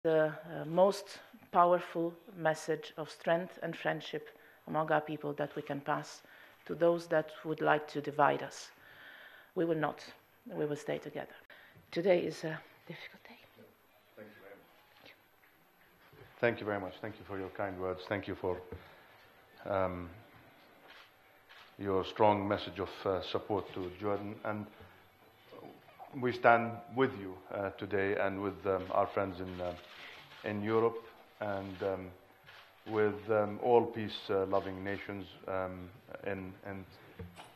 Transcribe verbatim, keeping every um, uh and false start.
the uh, most powerful message of strength and friendship among our people that we can pass to those that would like to divide us. We will not. We will stay together. Today is a difficult day. Thank you very much. Thank you very much. Thank you for your kind words. Thank you for um, your strong message of uh, support to Jordan. And we stand with you uh, today and with um, our friends in uh, in Europe and um, with um, all peace-loving nations um, in, in